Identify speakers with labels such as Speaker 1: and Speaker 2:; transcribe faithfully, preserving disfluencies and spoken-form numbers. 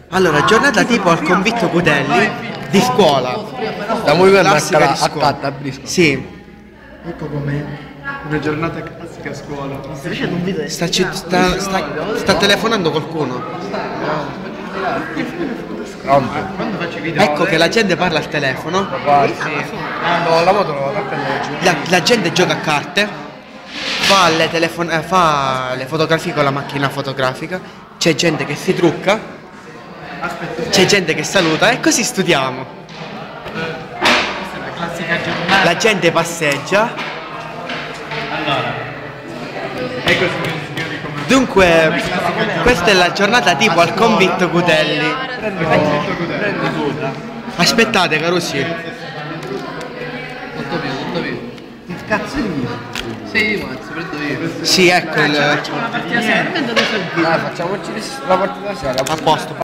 Speaker 1: Allora, giornata tipo al convitto Cutelli di scuola.
Speaker 2: La movimento
Speaker 1: Classica di
Speaker 2: a
Speaker 1: scuola.
Speaker 2: a brisco.
Speaker 1: Sì.
Speaker 3: Ecco com'è. Una giornata classica a scuola.
Speaker 4: Sto facendo un video.
Speaker 1: Sta, ci- sta, sta, sta telefonando qualcuno.
Speaker 2: Pronto?
Speaker 3: Quando faccio i video.
Speaker 1: Ecco che la gente parla al telefono.
Speaker 2: No, la moto non la prendo.
Speaker 1: La, la gente gioca a carte. Fa le, telefon- eh, fa le fotografie con la macchina fotografica. C'è gente che si trucca. C'è gente che saluta e così studiamo.
Speaker 3: Questa è la classica giornata.
Speaker 1: La gente passeggia.
Speaker 3: Allora. Ecco signori come.
Speaker 1: Dunque, questa è la giornata tipo al convitto Cutelli.
Speaker 2: Prendi tu.
Speaker 1: Aspettate, Carusi.
Speaker 2: Tutto via, tutto via.
Speaker 4: Che cazzo è mio?
Speaker 2: Sì, mazzo, prendo io.
Speaker 1: Sì, ecco il...
Speaker 2: Dai, facciamoci la partita sera.
Speaker 1: A posto.